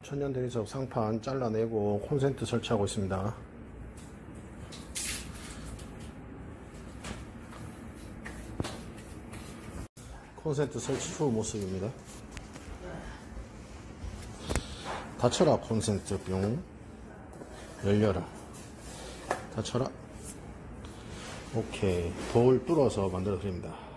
천연 대리석 상판 잘라내고 콘센트 설치하고 있습니다. 콘센트 설치 후 모습입니다. 닫혀라. 콘센트 뿅. 열려라. 닫혀라. 오케이. 돌 뚫어서 만들어 드립니다.